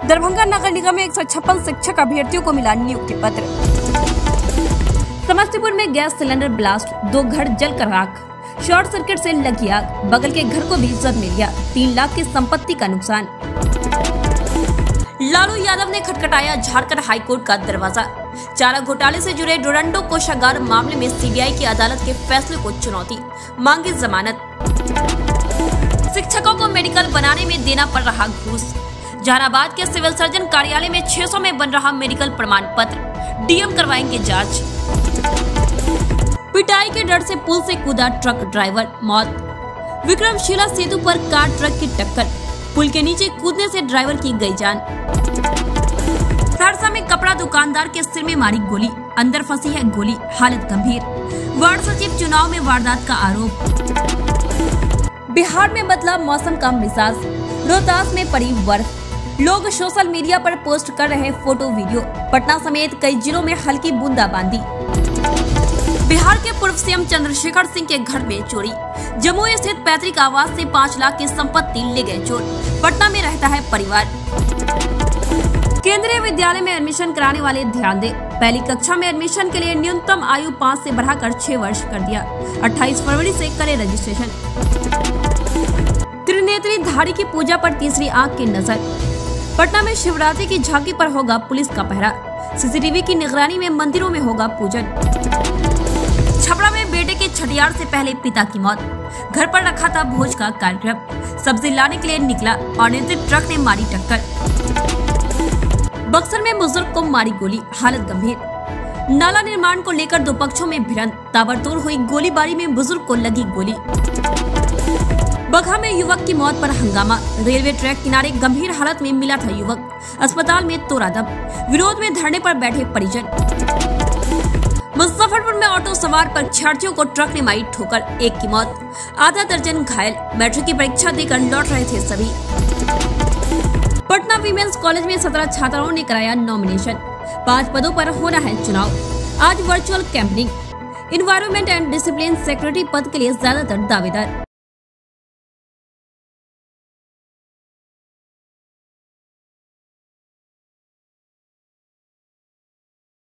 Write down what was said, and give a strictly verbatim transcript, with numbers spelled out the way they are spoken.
दरभंगा नगर निगम में एक सौ छप्पन शिक्षक अभ्यर्थियों को मिला नियुक्ति पत्र। समस्तीपुर में गैस सिलेंडर ब्लास्ट, दो घर जलकर राख, शॉर्ट सर्किट से लगी आग, बगल के घर को भी जद मिल गया, तीन लाख की संपत्ति का नुकसान। लालू यादव ने खटखटाया झारखंड हाईकोर्ट का दरवाजा, चारा घोटाले से जुड़े डोरंडो कोषागार मामले में सीबीआई की अदालत के फैसले को चुनौती, मांगी जमानत। शिक्षकों को मेडिकल बनाने में देना पड़ रहा घूस, जहानाबाद के सिविल सर्जन कार्यालय में छह सौ में बन रहा मेडिकल प्रमाण पत्र, डीएम करवाएंगे जांच। पिटाई के डर से पुल से कूदा ट्रक ड्राइवर, मौत। विक्रमशिला सेतु पर कार ट्रक की टक्कर, पुल के नीचे कूदने से ड्राइवर की गई जान। सहरसा में कपड़ा दुकानदार के सिर में मारी गोली, अंदर फंसी है गोली, हालत गंभीर। वार्ड सचिव चुनाव में वारदात का आरोप। बिहार में बदला मौसम का मिजाज, रोहतास में पड़ी बर्फ, लोग सोशल मीडिया पर पोस्ट कर रहे फोटो वीडियो। पटना समेत कई जिलों में हल्की बूंदाबांदी। बिहार के पूर्व सीएम चंद्रशेखर सिंह के घर में चोरी, जमुई स्थित पैतृक आवास से पाँच लाख की संपत्ति ले गए चोर, पटना में रहता है परिवार। केंद्रीय विद्यालय में एडमिशन कराने वाले ध्यान दें, पहली कक्षा में एडमिशन के लिए न्यूनतम आयु पाँच से बढ़ाकर छह वर्ष कर दिया, अट्ठाईस फरवरी से करें रजिस्ट्रेशन। त्रिनेत्री धारी की पूजा पर तीसरी आंख की नजर, पटना में शिवरात्रि की झांकी पर होगा पुलिस का पहरा, सीसीटीवी की निगरानी में मंदिरों में होगा पूजन। छपरा में बेटे के छठियार से पहले पिता की मौत, घर पर रखा था भोज का कार्यक्रम, सब्जी लाने के लिए निकला, अनियंत्रित ट्रक ने मारी टक्कर। बक्सर में बुजुर्ग को मारी गोली, हालत गंभीर। नाला निर्माण को लेकर दो पक्षों में भिड़ंत, ताबड़तोड़ हुई गोलीबारी में बुजुर्ग को लगी गोली। बगहा में युवक की मौत पर हंगामा, रेलवे ट्रैक किनारे गंभीर हालत में मिला था युवक, अस्पताल में तोड़ा दम, विरोध में धरने पर बैठे परिजन। मुजफ्फरपुर में ऑटो सवार परीक्षार्थियों को ट्रक ने मारी ठोकर, एक की मौत, आधा दर्जन घायल, मैट्रिक की परीक्षा देकर लौट रहे थे सभी। पटना वीमेंस कॉलेज में सत्रह छात्राओं ने कराया नॉमिनेशन, पाँच पदों पर होना है चुनाव, आज virtual campaigning. Environment and discipline secretary पद के लिए ज्यादातर दावेदार।